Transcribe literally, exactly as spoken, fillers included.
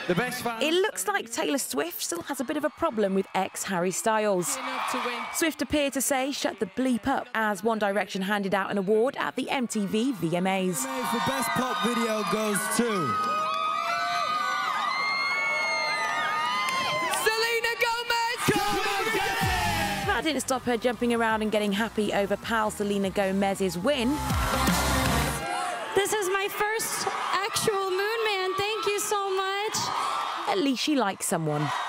The best fans. It looks like Taylor Swift still has a bit of a problem with ex-Harry Styles. Swift appeared to say, "Shut the bleep up," as One Direction handed out an award at the M T V V M As. The best pop video goes to... That didn't stop her jumping around and getting happy over pal Selena Gomez's win. This is my first actual moonman. Thank you so much. At least she likes someone.